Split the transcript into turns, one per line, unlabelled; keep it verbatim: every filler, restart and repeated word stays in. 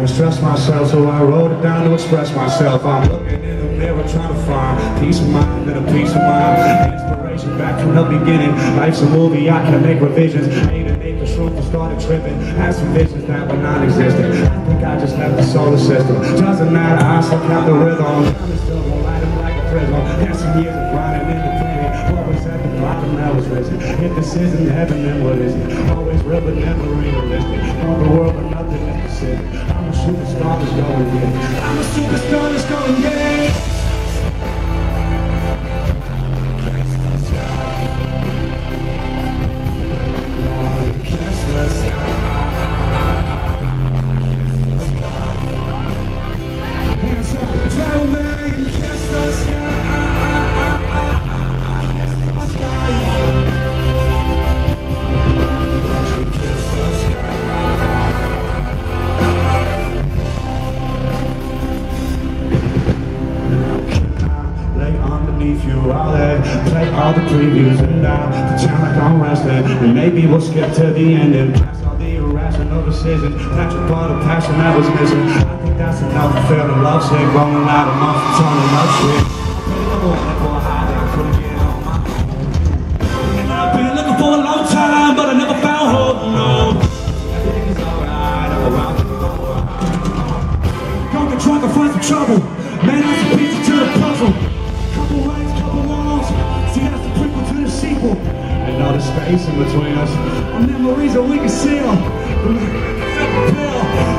never stress myself, so I wrote it down to express myself. I'm looking in the mirror trying to find peace of mind and a peace of mind. Inspiration back from the beginning. Life's a movie, I can make revisions. Ain't to make the truth and started tripping. Had some visions that were non-existent. I think I just left the solar system. Doesn't matter, I still count the rhythm. I'm still gonna light up like a prism. Had some years of grinding in the clinic. Always at the bottom, I was risen. If this isn't heaven, then what is it? Always real but never realistic. On the world but nothing is specific. I'm a superstar that's going to get. I'm a superstar that's going to get. Play all the previews and I pretend like I'm wrestling. And maybe we'll skip to the end and pass all the irrational decisions. That's your part of passion that was missing. I think that's enough to feel the love sick. Rolling out a month and turning up shit. I've been looking for a long time, but I never found hope, no. Everything's alright, I'm around to go. Don't get drunk and find some trouble. Man, that's a piece to the puzzle. Couple rights, couple wrongs. See, that's the prequel to the sequel. And all the space in between us are memories that we can seal.